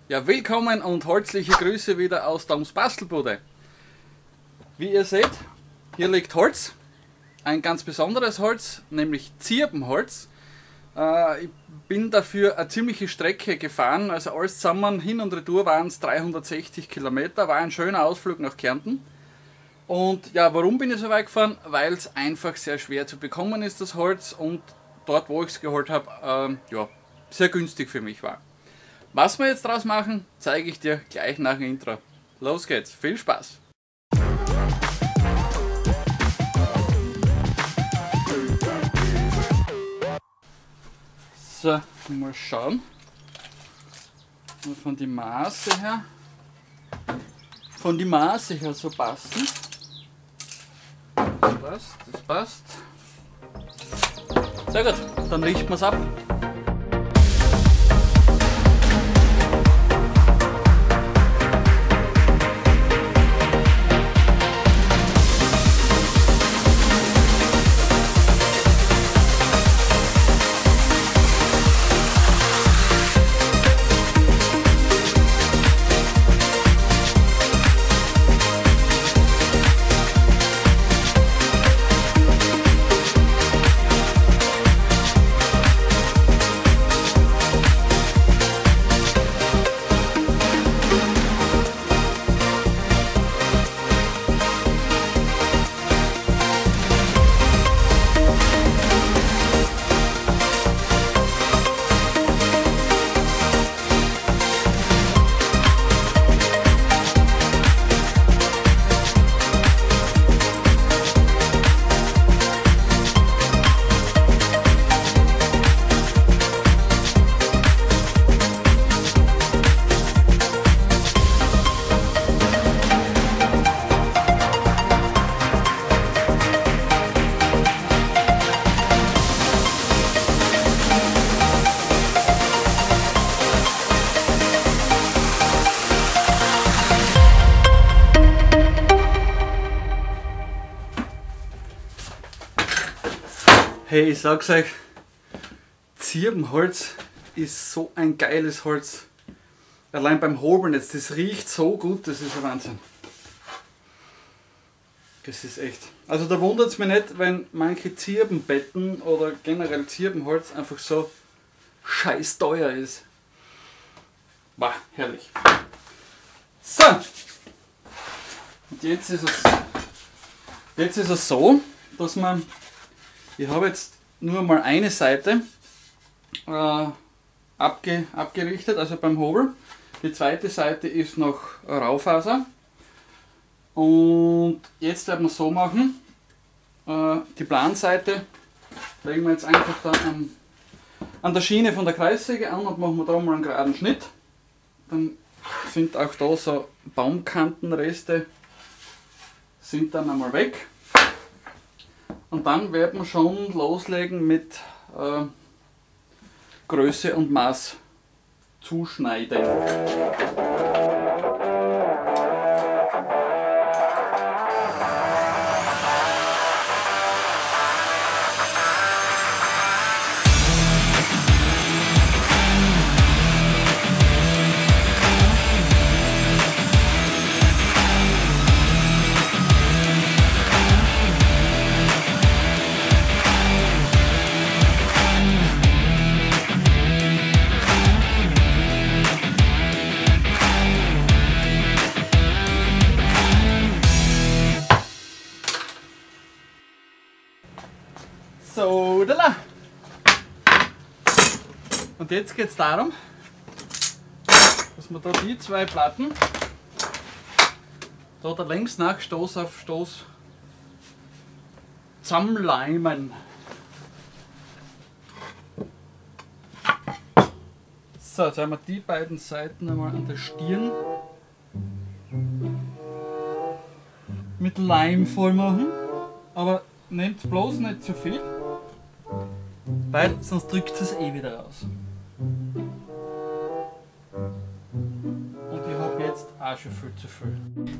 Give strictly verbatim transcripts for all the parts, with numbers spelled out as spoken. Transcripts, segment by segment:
Ja, willkommen und herzliche Grüße wieder aus Toms Bastelbude. Wie ihr seht, hier liegt Holz, ein ganz besonderes Holz, nämlich Zirbenholz. Äh, ich bin dafür eine ziemliche Strecke gefahren, also alles zusammen hin und retour waren es dreihundertsechzig Kilometer, war ein schöner Ausflug nach Kärnten. Und ja, warum bin ich so weit gefahren? Weil es einfach sehr schwer zu bekommen ist, das Holz, und dort, wo ich es geholt habe, äh, ja, sehr günstig für mich war. Was wir jetzt draus machen, zeige ich dir gleich nach dem Intro. Los geht's, viel Spaß! So, mal schauen, von die Maße her, von die Maße her so passen. Das passt, das passt. Sehr gut, dann richten wir es ab. Hey, ich sag's euch, Zirbenholz ist so ein geiles Holz. Allein beim Hobeln jetzt, das riecht so gut, das ist ein Wahnsinn. Das ist echt. Also da wundert es mich nicht, wenn manche Zirbenbetten oder generell Zirbenholz einfach so scheiß teuer ist. Wow, herrlich. So, und jetzt ist es, jetzt ist es so, dass man, ich habe jetzt nur mal eine Seite äh, abge, abgerichtet, also beim Hobel. Die zweite Seite ist noch Raufaser. Und jetzt werden wir es so machen, äh, die Planseite legen wir jetzt einfach da an, an der Schiene von der Kreissäge an und machen wir da mal einen geraden Schnitt. Dann sind auch da so Baumkantenreste sind dann einmal weg. Und dann werden wir schon loslegen mit äh, Größe und Maß zuschneiden. So, da. Und jetzt geht es darum, dass wir da die zwei Platten, da der längs nach Stoß auf Stoß zusammenleimen. So, jetzt haben wir die beiden Seiten einmal an der Stirn mit Leim voll machen, aber nehmt bloß nicht zu viel, weil sonst drückt es eh wieder raus. Und ich habe jetzt auch schon viel zu viel.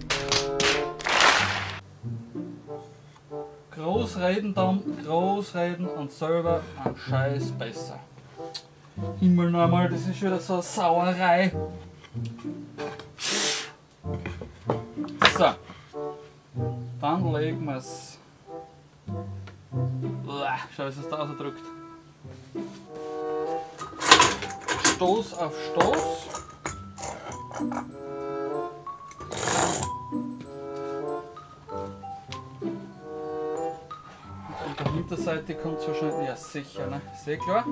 Groß reden dann, groß reden und selber ein Scheiß besser. Himmel nochmal, das ist wieder so eine Sauerei. So, dann legen wir es. Schau, wie es da rausdrückt. Stoß auf Stoß. Und der Hinterseite kommt so schnell. Ja, sicher, ne? Sehr klar.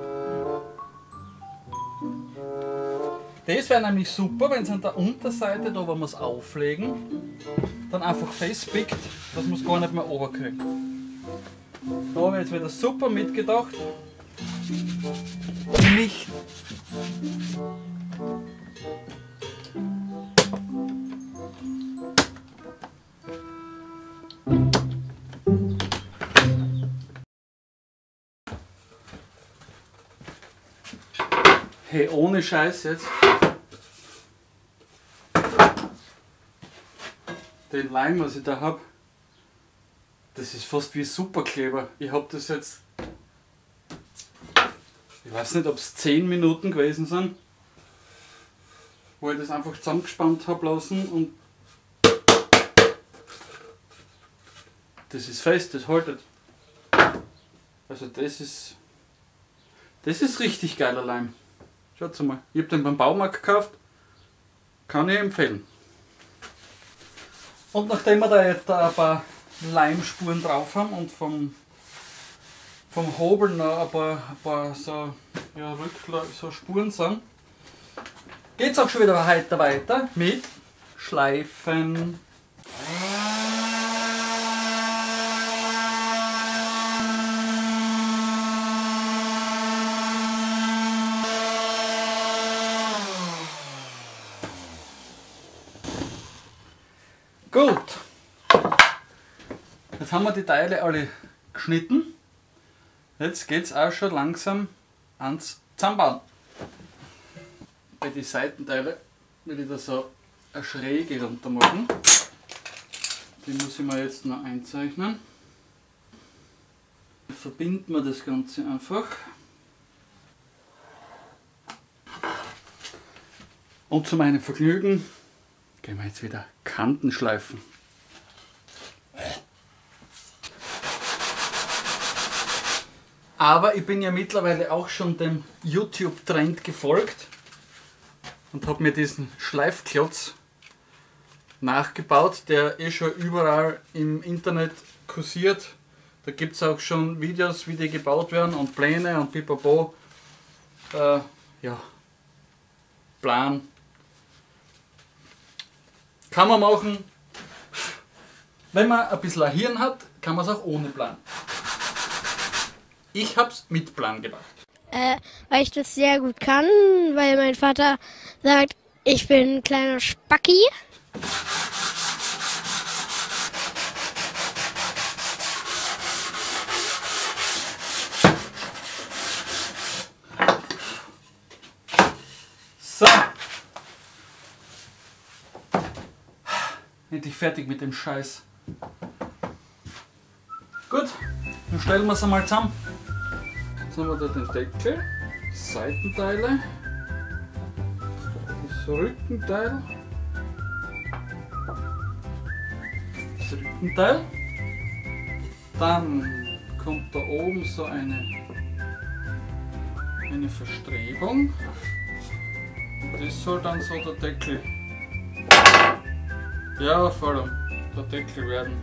Das wäre nämlich super, wenn es an der Unterseite, da wo wir es auflegen, dann einfach festpickt, dass man es gar nicht mehr runterkriegt. Da habe ich jetzt wieder super mitgedacht. Nicht. Hey, ohne Scheiß jetzt. Den Leim, was ich da habe, das ist fast wie Superkleber. Ich habe das jetzt, ich weiß nicht, ob es zehn Minuten gewesen sind, wo ich das einfach zusammengespannt habe lassen und das ist fest, das haltet. Also das ist, das ist richtig geiler Leim. Schaut mal, ich habe den beim Baumarkt gekauft, kann ich empfehlen. Und nachdem wir da jetzt da ein paar Leimspuren drauf haben und vom, vom Hobel noch ein paar, ein paar so, ja, Rückla so Spuren sind, geht es auch schon wieder heute weiter mit Schleifen. Gut, jetzt haben wir die Teile alle geschnitten. Jetzt geht es auch schon langsam ans Zusammenbauen. Bei den Seitenteile will ich da so eine Schräge runter machen. Die muss ich mir jetzt noch einzeichnen. Verbinden wir das Ganze einfach. Und zu meinem Vergnügen gehen wir jetzt wieder Kanten schleifen. Aber ich bin ja mittlerweile auch schon dem YouTube-Trend gefolgt und habe mir diesen Schleifklotz nachgebaut, der eh schon überall im Internet kursiert. Da gibt es auch schon Videos, wie die gebaut werden und Pläne und pipapo. Äh, ja, Plan. Kann man machen. Wenn man ein bisschen ein Hirn hat, kann man es auch ohne Plan. Ich habe es mit Plan gemacht. Äh, weil ich das sehr gut kann, weil mein Vater sagt, ich bin ein kleiner Spacki. So. Endlich fertig mit dem Scheiß. Gut, dann stellen wir es einmal zusammen. Jetzt haben wir da den Deckel, Seitenteile, das Rückenteil, das Rückenteil. Dann kommt da oben so eine, eine Verstrebung. Und das soll dann so der Deckel. Ja, vor allem der Deckel werden.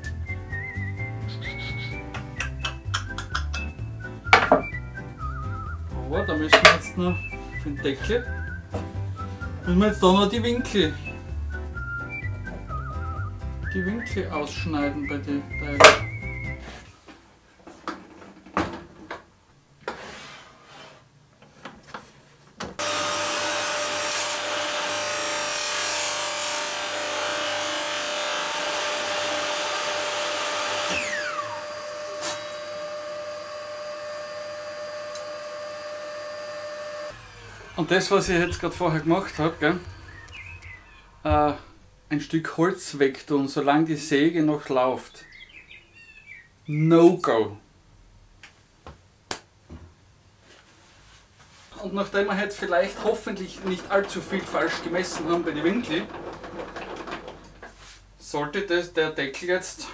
Aber da müssen wir jetzt noch für den Deckel, müssen wir jetzt da noch die Winkel, die Winkel ausschneiden bei den Teilen. Und das, was ich jetzt gerade vorher gemacht habe, gell, äh, ein Stück Holz wegtun, solange die Säge noch läuft. No go. und nachdem wir jetzt vielleicht hoffentlich nicht allzu viel falsch gemessen haben bei den Winkeln, sollte das, der Deckel jetzt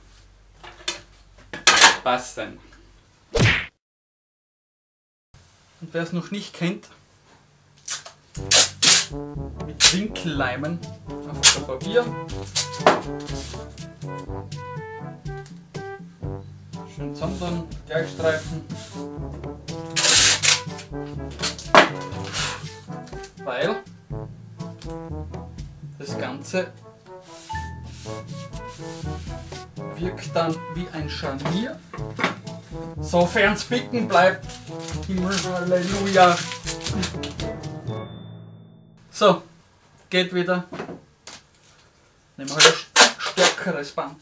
passen. Und wer es noch nicht kennt, mit Winkelleimen auf ein Papier schön zusammen, gleich streifen, weil das Ganze wirkt dann wie ein Scharnier, sofern es bicken bleibt. Himmel, Halleluja! So, geht wieder. Nehmen wir halt ein stärkeres Band.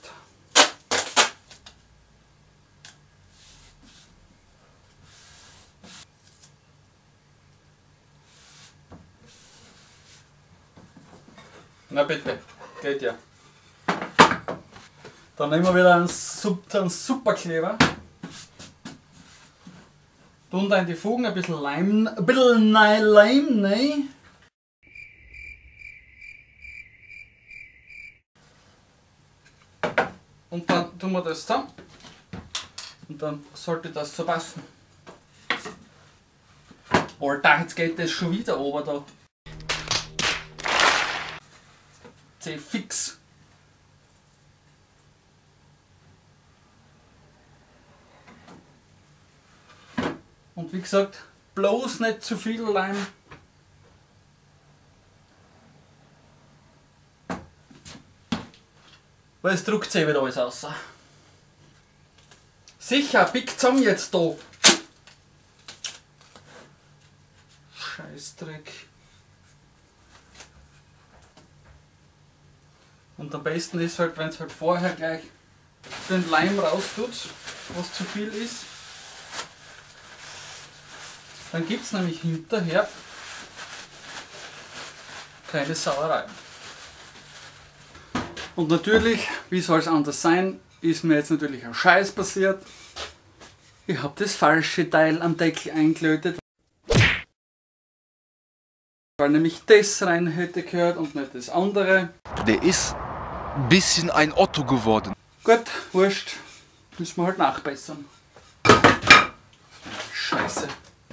Na bitte, geht ja. Dann nehmen wir wieder einen, einen Superkleber. Tun da in die Fugen ein bisschen Leim, ein bisschen Leim, ne? Und dann tun wir das zusammen. Und dann sollte das so passen. Alter, jetzt geht das schon wieder oben da. C fix. Und wie gesagt, bloß nicht zu viel Leim. Weil es druckt sich wieder alles raus. Sicher, biegt zusammen jetzt da. Scheißdreck. Und am besten ist halt, wenn es halt vorher gleich den Leim raustut, was zu viel ist. Dann gibt es nämlich hinterher keine Sauerei. Und natürlich, wie soll es anders sein, ist mir jetzt natürlich ein Scheiß passiert. Ich habe das falsche Teil am Deckel eingelötet, weil nämlich das rein hätte gehört und nicht das andere. Der ist ein bisschen ein Otto geworden. Gut, wurscht, müssen wir halt nachbessern. Scheiße.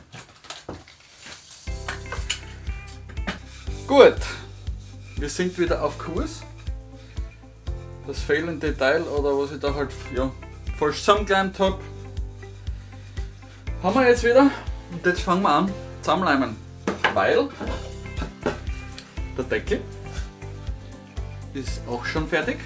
Gut, wir sind wieder auf Kurs. Das fehlende Teil oder was ich da halt ja, falsch zusammengeklemmt habe, haben wir jetzt wieder. Und jetzt fangen wir an zusammenleimen, weil der Deckel ist auch schon fertig.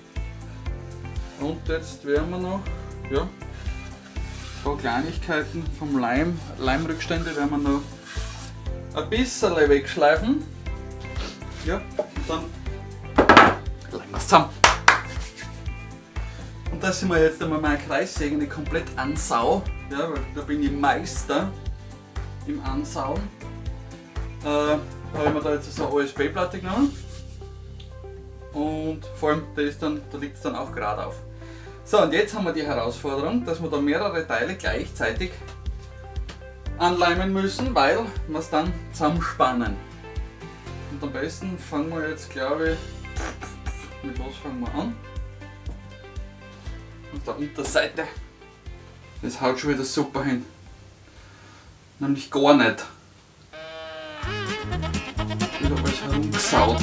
Und jetzt werden wir noch ja, ein paar Kleinigkeiten vom Leim, Leimrückstände werden wir noch ein bisschen wegschleifen. Ja, und dann legen wir es zusammen. Und dass ich mir jetzt einmal meine Kreissäge nicht komplett ansau, ja, weil da bin ich Meister im Ansauen, äh, habe ich mir da jetzt so eine O S B-Platte genommen. Und vor allem, da, ist dann, da liegt es dann auch gerade auf. So, und jetzt haben wir die Herausforderung, dass wir da mehrere Teile gleichzeitig anleimen müssen, weil wir es dann zusammenspannen. Und am besten fangen wir jetzt, glaube ich, mit was fangen wir an? Auf der Unterseite. Das haut schon wieder super hin. Nämlich gar nicht. Wieder alles herumgesaut.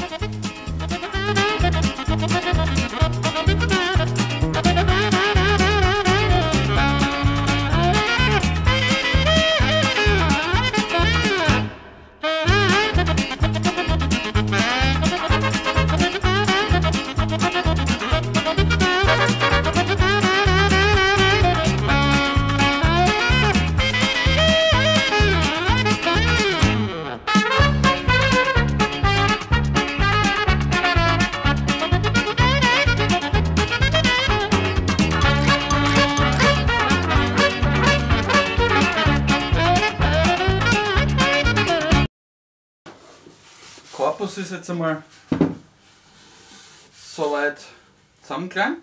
Korpus ist jetzt einmal soweit zusammengeklemmt.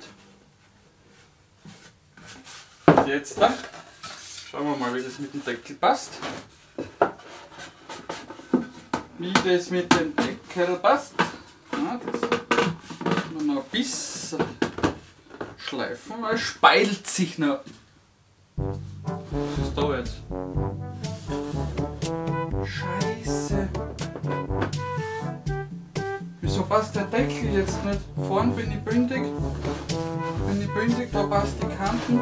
Jetzt da schauen wir mal, wie das mit dem Deckel passt. wie das mit dem Deckel passt. Ja, das muss man noch ein bisschen schleifen, weil es speilt sich noch. Was ist da jetzt? Scheiße. Wieso passt der Deckel jetzt nicht? Vorn bin ich bündig. Bin ich bündig, da passt die Kanten.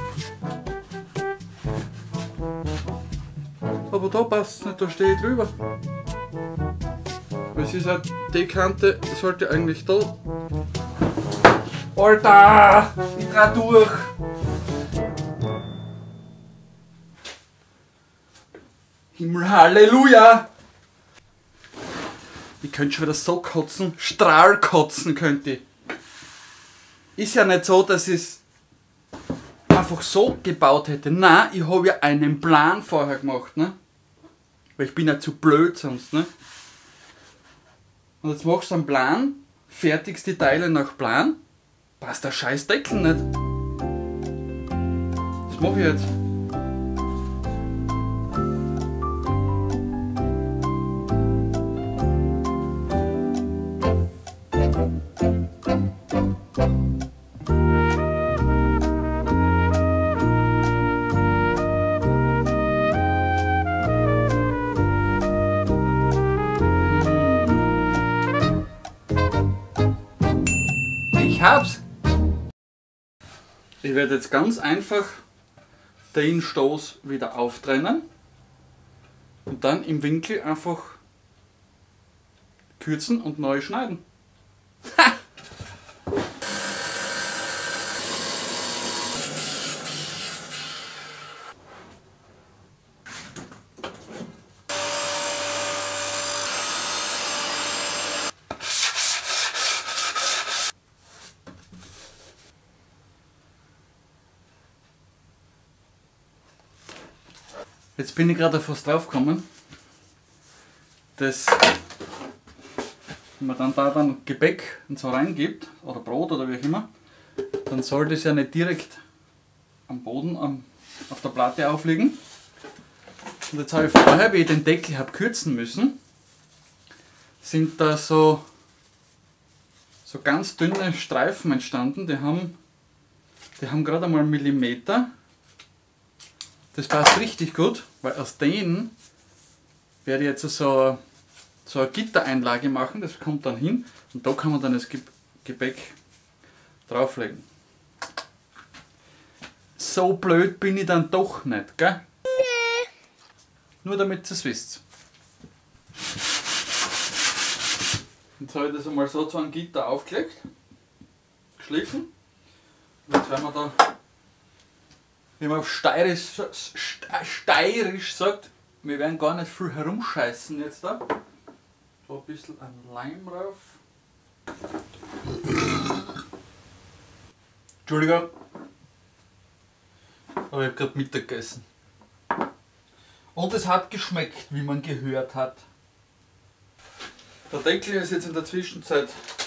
Aber da passt es nicht, da stehe ich drüber. Es ist halt, die Kante sollte eigentlich da. Alter! Ich dreh durch! Himmel, Halleluja! Ich könnte schon wieder so kotzen, Strahlkotzen könnte ich. Ist ja nicht so, dass ich es einfach so gebaut hätte. Nein, ich habe ja einen Plan vorher gemacht, ne? Weil ich bin ja zu blöd sonst, ne? Und jetzt machst du einen Plan, fertigst die Teile nach Plan, passt der scheiß Deckel nicht. Was mache ich jetzt? Ich hab's! Ich werde jetzt ganz einfach den Stoß wieder auftrennen und dann im Winkel einfach kürzen und neu schneiden. Ha! Jetzt bin ich gerade fast drauf gekommen, dass wenn man dann da dann Gebäck und so reingibt, oder Brot oder wie auch immer, dann soll das ja nicht direkt am Boden am, auf der Platte aufliegen. Und jetzt habe ich vorher, wie ich den Deckel habe kürzen müssen, sind da so, so ganz dünne Streifen entstanden, die haben, die haben gerade einmal einen Millimeter. Das passt richtig gut, weil aus denen werde ich jetzt so, so eine Gittereinlage machen, das kommt dann hin und da kann man dann das Gebäck drauflegen. So blöd bin ich dann doch nicht, gell? Nee. Nur damit ihr es wisst. Jetzt habe ich das einmal so zu einem Gitter aufgelegt, geschliffen. Und jetzt werden wir da, wie man auf Steirisch, Steirisch sagt, wir werden gar nicht viel herumscheißen jetzt da. So ein bisschen an Leim drauf. Entschuldigung. Aber ich habe gerade Mittag gegessen. Und es hat geschmeckt, wie man gehört hat. Der Deckel ist jetzt in der Zwischenzeit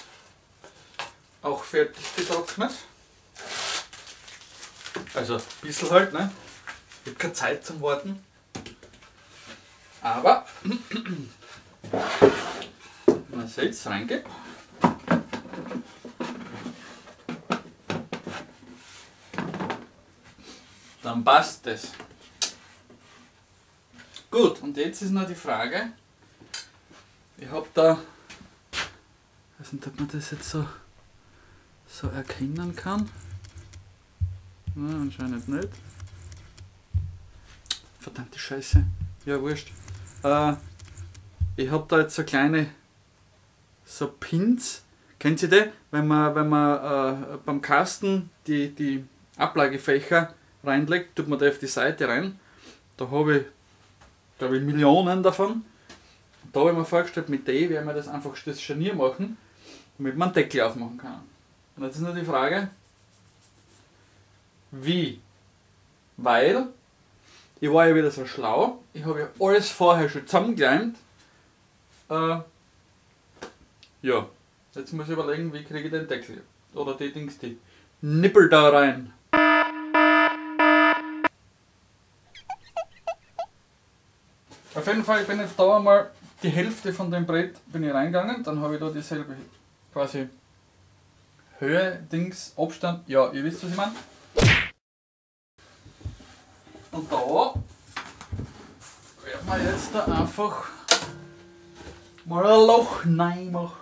auch fertig getrocknet. Also ein bisschen halt, ne? Ich habe keine Zeit zum Warten. Aber, wenn man es jetzt reingeht, dann passt es. Gut, und jetzt ist noch die Frage, ich habe da, ich weiß nicht, ob man das jetzt so, so erkennen kann. Na, anscheinend nicht. Verdammte Scheiße. Ja, wurscht. Äh, ich habe da jetzt so kleine so Pins. Kennt ihr die? Wenn man, wenn man äh, beim Kasten die, die Ablagefächer reinlegt, tut man die auf die Seite rein. Da habe ich, glaube ich, Millionen davon. Und da habe ich mir vorgestellt, mit denen werden wir das einfach das Scharnier machen, damit man einen Deckel aufmachen kann. Und jetzt ist nur die Frage, wie? Weil ich war ja wieder so schlau, ich habe ja alles vorher schon zusammengeleimt. Äh, ja, jetzt muss ich überlegen, wie kriege ich den Deckel oder die Dings, die Nippel da rein. Auf jeden Fall, ich bin jetzt da einmal die Hälfte von dem Brett bin ich reingegangen, dann habe ich da dieselbe quasi Höhe, Dings, Abstand, ja, ihr wisst, was ich meine. Und da werden wir jetzt da einfach mal ein Loch rein machen.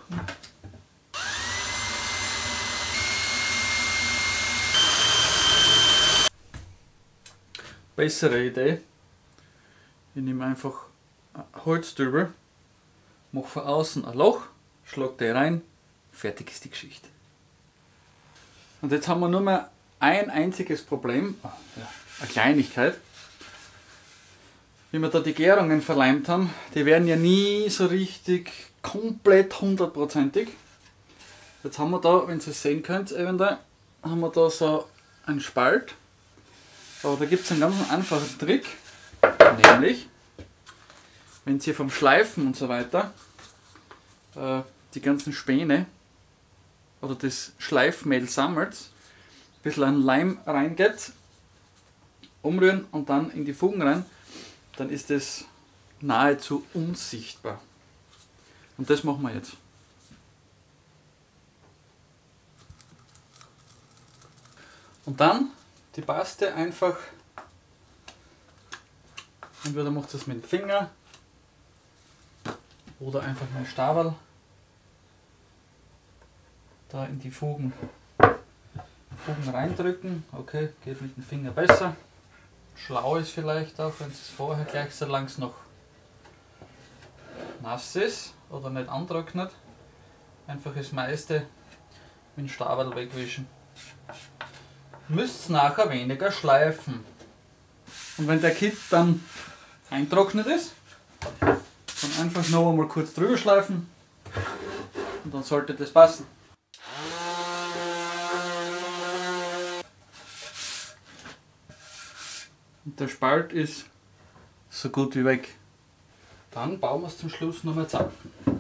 Bessere Idee. Ich nehme einfach Holz drüber, mache von außen ein Loch, schlage den rein, fertig ist die Geschichte. Und jetzt haben wir nur mehr ein einziges Problem, eine Kleinigkeit. Wie wir da die Gärungen verleimt haben, die werden ja nie so richtig komplett hundertprozentig. Jetzt haben wir da, wenn ihr es sehen könnt, eventuell, haben wir da so einen Spalt. Aber da gibt es einen ganz einfachen Trick, nämlich, wenn ihr vom Schleifen und so weiter äh, die ganzen Späne oder das Schleifmehl sammelt, ein bisschen an Leim reingeht, umrühren und dann in die Fugen rein, dann ist es nahezu unsichtbar. Und das machen wir jetzt. Und dann die Paste einfach, entweder macht es mit dem Finger oder einfach mit dem Stabal da in die Fugen, Fugen reindrücken. Okay, geht mit dem Finger besser. Schlau ist vielleicht auch, wenn es vorher gleich so lang noch nass ist oder nicht antrocknet. Einfach das meiste mit dem Stabal wegwischen. Müsst nachher weniger schleifen. Und wenn der Kit dann eintrocknet ist, dann einfach noch einmal kurz drüber schleifen und dann sollte das passen. Und der Spalt ist so gut wie weg. Dann bauen wir es zum Schluss noch mal zusammen.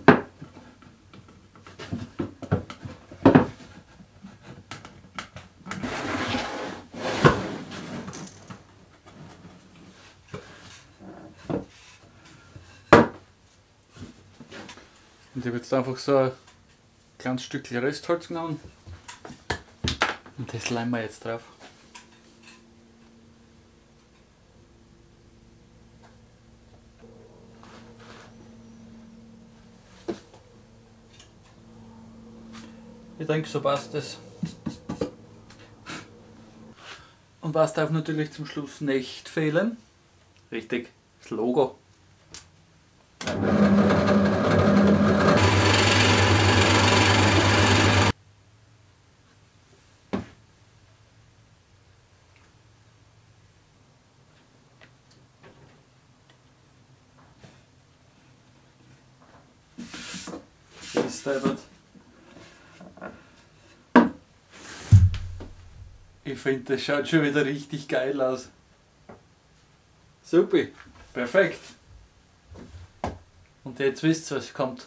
Und ich habe jetzt einfach so ein kleines Stückchen Restholz genommen und das leimen wir jetzt drauf. Ich denke, so passt es. Und was darf natürlich zum Schluss nicht fehlen? Richtig, das Logo. Ich finde, das schaut schon wieder richtig geil aus. Super, perfekt. Und jetzt wisst ihr, was kommt.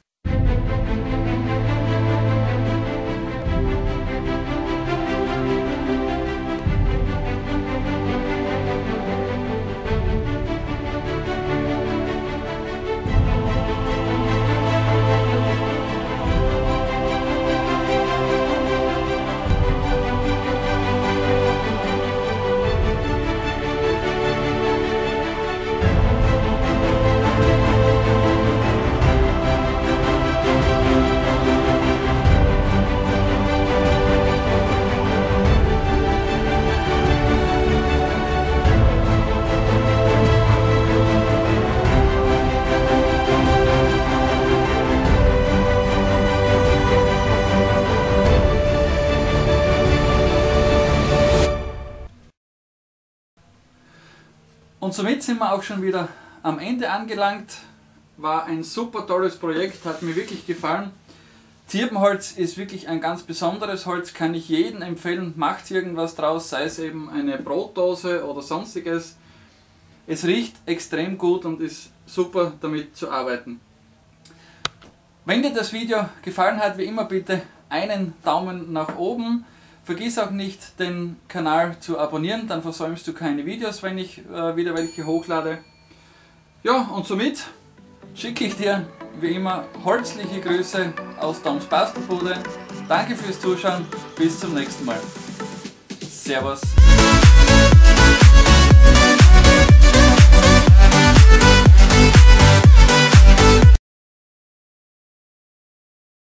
Und somit sind wir auch schon wieder am Ende angelangt. War ein super tolles Projekt, hat mir wirklich gefallen. Zirbenholz ist wirklich ein ganz besonderes Holz, kann ich jedem empfehlen. Macht irgendwas draus, sei es eben eine Brotdose oder sonstiges. Es riecht extrem gut und ist super damit zu arbeiten. Wenn dir das Video gefallen hat, wie immer bitte einen Daumen nach oben. Vergiss auch nicht, den Kanal zu abonnieren, dann versäumst du keine Videos, wenn ich äh, wieder welche hochlade. Ja, und somit schicke ich dir wie immer herzliche Grüße aus Toms Bastelbude. Danke fürs Zuschauen, bis zum nächsten Mal. Servus.